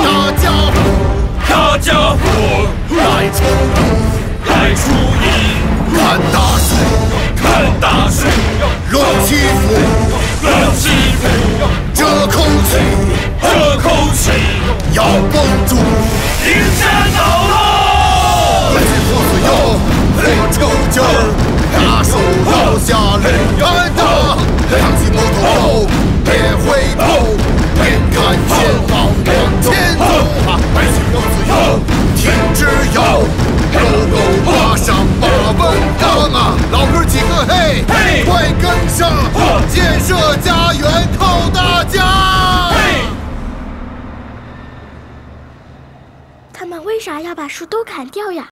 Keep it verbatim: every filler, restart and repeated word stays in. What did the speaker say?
大家伙， 大家伙来出一， 来出一， 看大水， 看大水， 热气服， 热气服， 这口气， 这口气要绷住， 迎战老了。 来去父子哟，来抽筋儿，大手要下来看大，扛起摩托后别回头，眼看前方往前走，来去父子哟，挺直腰，勾勾马上把稳当啊，老哥几个嘿， 嘿快跟上，建设家园靠大家。 他们为啥要把树都砍掉呀？